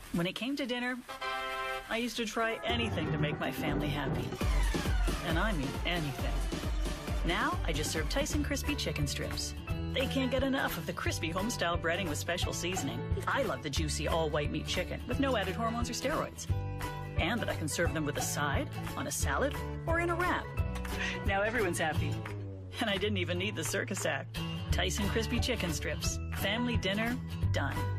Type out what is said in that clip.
When it came to dinner, I used to try anything to make my family happy. And I mean anything. Now, I just serve Tyson Crispy Chicken strips. They can't get enough of the crispy home-style breading with special seasoning. I love the juicy all-white meat chicken with no added hormones or steroids. And that I can serve them with a side, on a salad, or in a wrap. Now everyone's happy. And I didn't even need the circus act. Tyson Crispy Chicken strips. Family dinner, done.